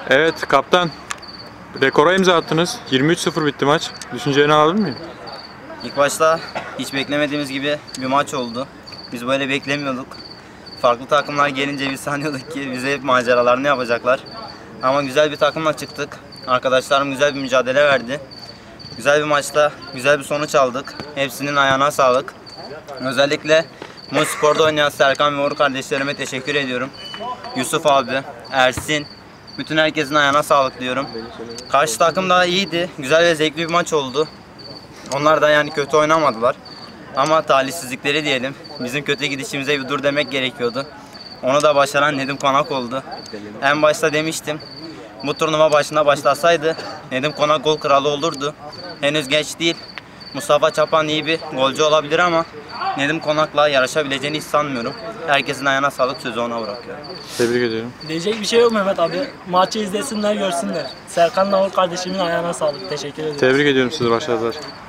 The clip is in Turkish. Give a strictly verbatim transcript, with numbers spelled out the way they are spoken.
Evet kaptan, rekora imza attınız. yirmi üç sıfır bitti maç. Düşüncelerini alabilir miyim? İlk başta hiç beklemediğimiz gibi bir maç oldu. Biz böyle beklemiyorduk. Farklı takımlar gelince biz sanıyorduk ki bize hep maceralarını yapacaklar. Ama güzel bir takımla çıktık. Arkadaşlarım güzel bir mücadele verdi. Güzel bir maçta güzel bir sonuç aldık. Hepsinin ayağına sağlık. Özellikle Muş Spor'da oynayan Serkan ve Uğur kardeşlerime teşekkür ediyorum. Yusuf abi, Ersin, bütün herkesin ayağına sağlık diyorum. Karşı takım daha iyiydi. Güzel ve zevkli bir maç oldu. Onlar da yani kötü oynamadılar. Ama talihsizlikleri diyelim. Bizim kötü gidişimize bir dur demek gerekiyordu. Onu da başaran Nedim Konak oldu. En başta demiştim. Bu turnuva başına başlasaydı Nedim Konak gol kralı olurdu. Henüz geç değil. Mustafa Çapan iyi bir golcü olabilir ama Nedim Konak'la yarışabileceğini hiç sanmıyorum. Herkesin ayağına sağlık, sözü ona bırakıyorum. Tebrik ediyorum. Diyecek bir şey yok Mehmet abi. Maçı izlesinler, görsünler. Serkan'la Uğur kardeşimin ayağına sağlık. Teşekkür ederim. Tebrik ediyorum sizi, başarılar.